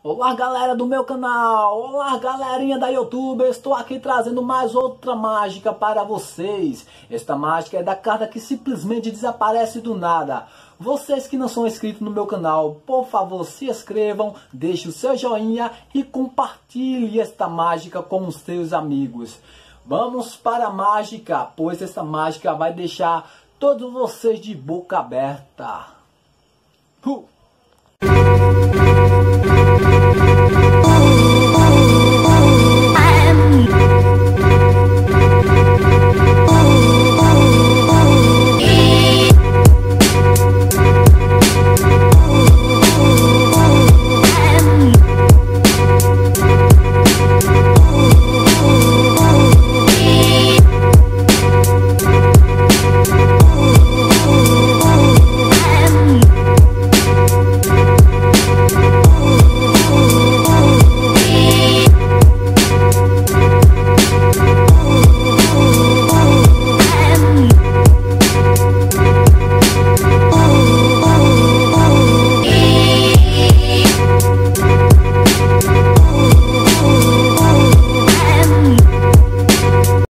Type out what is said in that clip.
Olá galera do meu canal, olá galerinha da YouTube, eu estou aqui trazendo mais outra mágica para vocês. Esta mágica é da carta que simplesmente desaparece do nada. Vocês que não são inscritos no meu canal, por favor se inscrevam, deixe o seu joinha e compartilhe esta mágica com os seus amigos. Vamos para a mágica, pois esta mágica vai deixar todos vocês de boca aberta.